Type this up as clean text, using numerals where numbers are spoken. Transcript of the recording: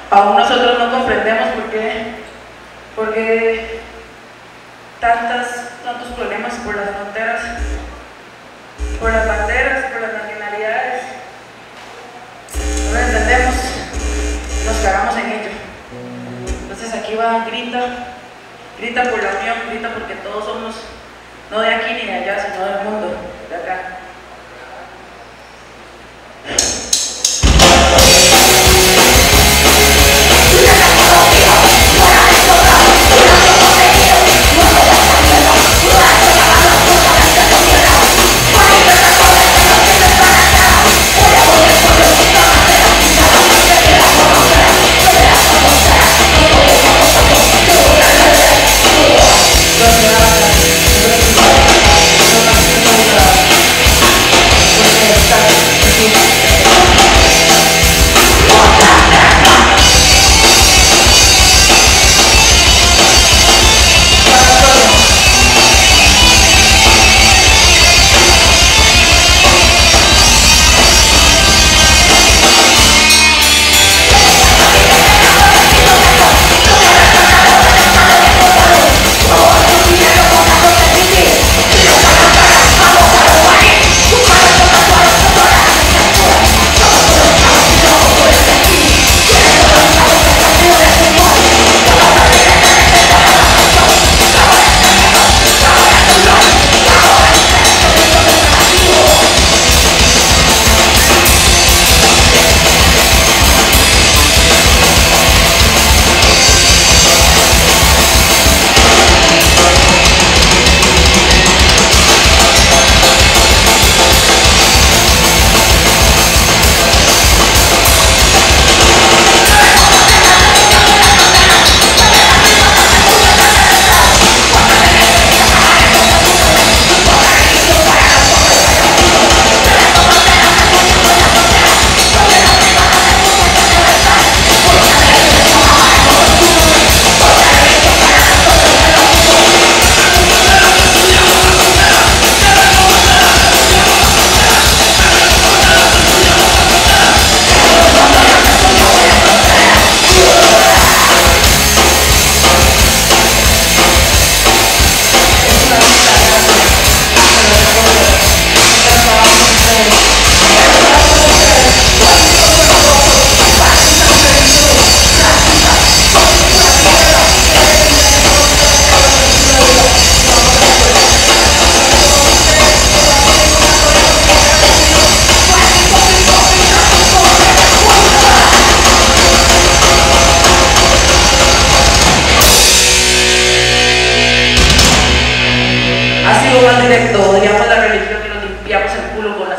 Aún nosotros no comprendemos por qué tantos problemas por las fronteras, por las banderas, por las nacionalidades. No lo entendemos, nos cagamos en ello. Entonces aquí va, grita por la unión, grita porque todos somos, no de aquí ni de allá, sino del mundo, de acá. Ha sido más directo, odiamos la religión y nos limpiamos el culo con la